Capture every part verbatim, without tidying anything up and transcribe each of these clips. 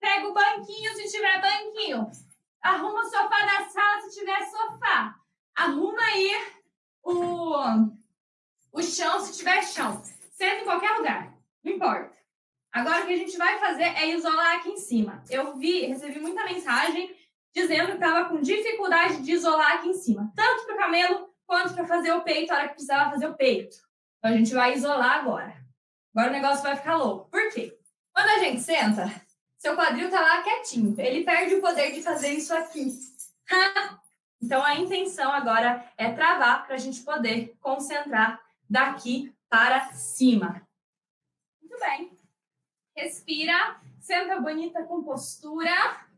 Pega o banquinho se tiver banquinho. Arruma o sofá da sala se tiver sofá. Arruma aí o, o chão se tiver chão. Senta em qualquer lugar, não importa. Agora o que a gente vai fazer é isolar aqui em cima. Eu vi, recebi muita mensagem dizendo que estava com dificuldade de isolar aqui em cima. Tanto para o camelo quanto para fazer o peito, a hora que precisava fazer o peito. Então a gente vai isolar agora. Agora o negócio vai ficar louco. Por quê? Quando a gente senta, seu quadril tá lá quietinho. Ele perde o poder de fazer isso aqui. Então a intenção agora é travar para a gente poder concentrar daqui para cima. Muito bem. Respira. Senta bonita com postura.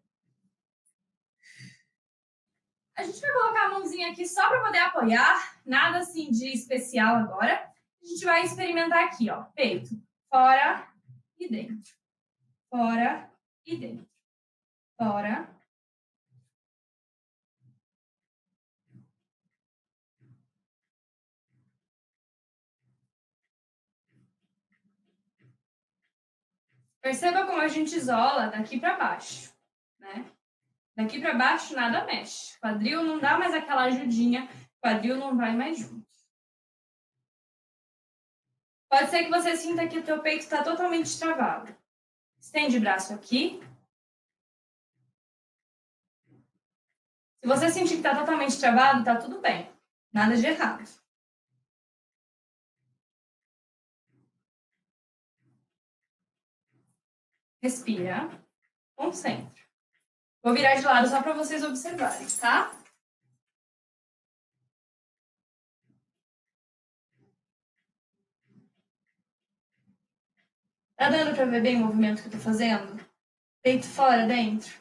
A gente vai colocar a mãozinha aqui só para poder apoiar. Nada assim de especial agora. A gente vai experimentar aqui, ó. Peito. Fora e dentro. Fora e dentro. Fora. Perceba como a gente isola daqui para baixo, né? Daqui para baixo nada mexe. Quadril não dá mais aquela ajudinha, quadril não vai mais junto. Pode ser que você sinta que o teu peito está totalmente travado. Estende o braço aqui. Se você sentir que está totalmente travado, está tudo bem. Nada de errado. Respira. Concentra. Vou virar de lado só para vocês observarem, tá? Tá dando para ver bem o movimento que eu tô fazendo? Peito fora, dentro.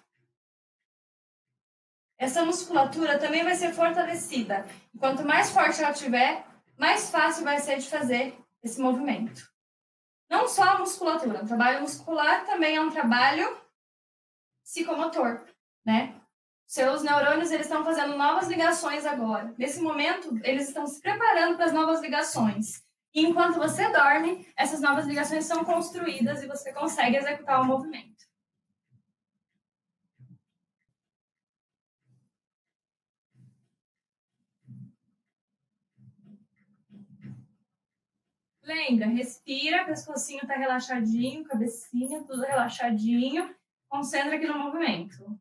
Essa musculatura também vai ser fortalecida. E quanto mais forte ela tiver, mais fácil vai ser de fazer esse movimento. Não só a musculatura. O trabalho muscular também é um trabalho psicomotor, né? Seus neurônios, eles estão fazendo novas ligações agora. Nesse momento, eles estão se preparando para as novas ligações. E enquanto você dorme, essas novas ligações são construídas e você consegue executar o movimento. Lembra, respira, pescocinho tá relaxadinho, cabecinha, tudo relaxadinho. Concentra aqui no movimento.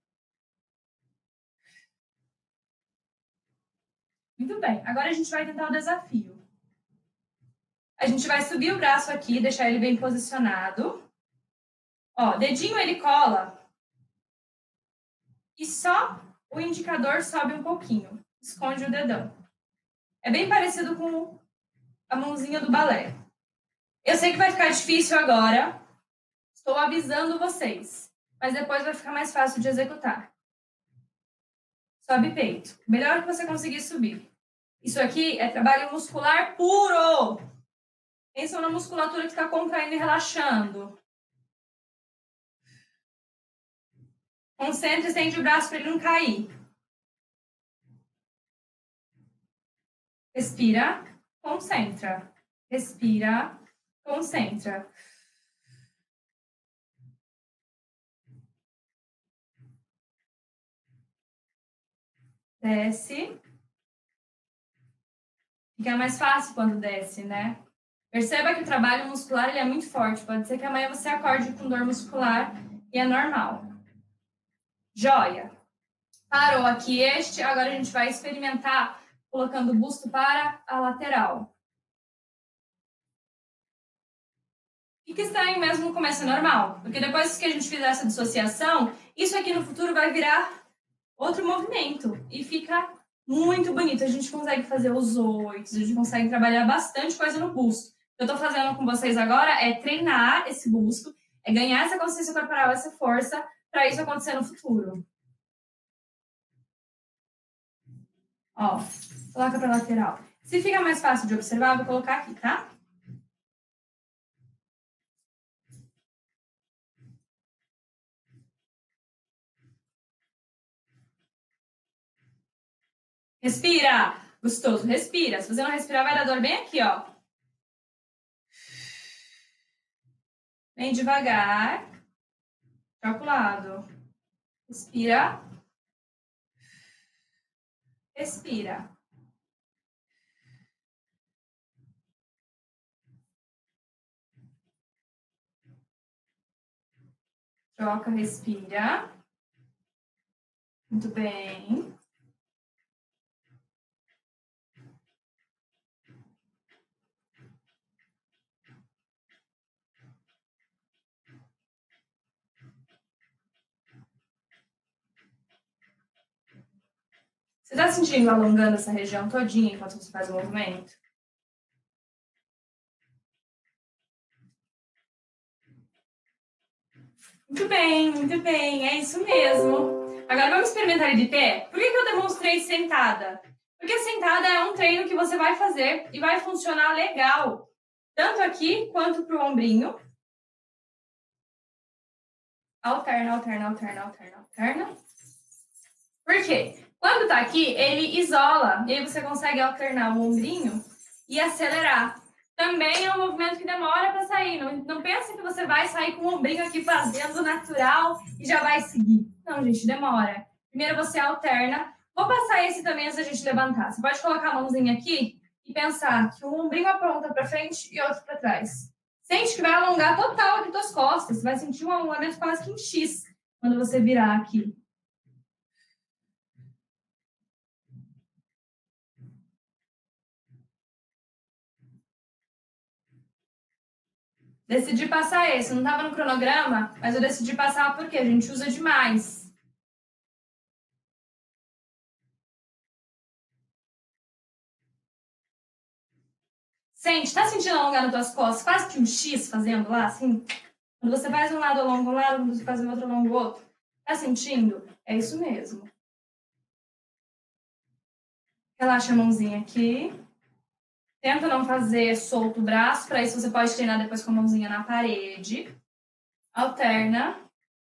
Muito bem, agora a gente vai tentar o desafio. A gente vai subir o braço aqui, deixar ele bem posicionado. Ó, dedinho ele cola. E só o indicador sobe um pouquinho. Esconde o dedão. É bem parecido com a mãozinha do balé. Eu sei que vai ficar difícil agora. Estou avisando vocês. Mas depois vai ficar mais fácil de executar. Sobe peito. Melhor que você conseguir subir. Isso aqui é trabalho muscular puro. Pensa na musculatura que está contraindo e relaxando. Concentre e estende o braço para ele não cair. Respira, concentra. Respira, concentra. Desce. Fica mais fácil quando desce, né? Perceba que o trabalho muscular ele é muito forte. Pode ser que amanhã você acorde com dor muscular e é normal. Joia. Parou aqui este. Agora a gente vai experimentar colocando o busto para a lateral. Fica estranho mesmo no começo, é normal. Porque depois que a gente fizer essa dissociação, isso aqui no futuro vai virar outro movimento. E fica muito bonito. A gente consegue fazer os oitos, a gente consegue trabalhar bastante coisa no busto. O que eu tô fazendo com vocês agora é treinar esse busto, é ganhar essa consciência corporal, essa força, para isso acontecer no futuro. Ó, coloca para lateral. Se fica mais fácil de observar, eu vou colocar aqui, tá? Respira! Gostoso, respira. Se você não respirar, vai dar dor bem aqui, ó. Bem devagar. Troca o lado. Respira. Respira. Troca, respira. Muito bem. Você tá sentindo alongando essa região todinha enquanto você faz o movimento? Muito bem, muito bem. É isso mesmo. Agora vamos experimentar ele de pé? Por que que eu demonstrei sentada? Porque sentada é um treino que você vai fazer e vai funcionar legal. Tanto aqui quanto pro ombrinho. Alterna, alterna, alterna, alterna, alterna. Por quê? Quando tá aqui, ele isola. E aí você consegue alternar o ombrinho e acelerar. Também é um movimento que demora para sair. Não, não pensa que você vai sair com o ombrinho aqui fazendo natural e já vai seguir. Não, gente, demora. Primeiro você alterna. Vou passar esse também antes da gente levantar. Você pode colocar a mãozinha aqui e pensar que um ombrinho aponta para frente e outro para trás. Sente que vai alongar total aqui tuas costas. Você vai sentir um alongamento quase que em X quando você virar aqui. Decidi passar esse. Não estava no cronograma, mas eu decidi passar porque a gente usa demais. Sente, tá sentindo alongar nas tuas costas? Quase que um X fazendo lá, assim? Quando você faz um lado alonga um lado, quando você faz o outro alonga o outro. Tá sentindo? É isso mesmo. Relaxa a mãozinha aqui. Tenta não fazer solto o braço. Para isso você pode treinar depois com a mãozinha na parede. Alterna.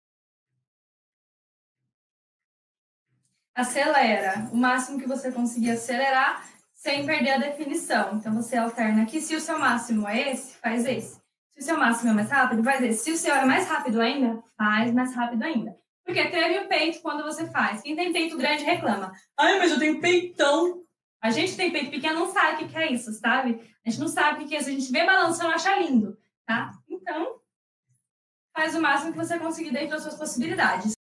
Acelera. O máximo que você conseguir acelerar sem perder a definição. Então, você alterna aqui. Se o seu máximo é esse, faz esse. Se o seu máximo é mais rápido, faz esse. Se o seu é mais rápido ainda, faz mais rápido ainda. Porque treme o peito quando você faz. Quem tem peito grande reclama. Ai, mas eu tenho peitão. A gente tem peito pequeno, não sabe o que é isso, sabe? A gente não sabe o que é isso. A gente vê balançando, acha lindo, tá? Então, faz o máximo que você conseguir dentro das suas possibilidades.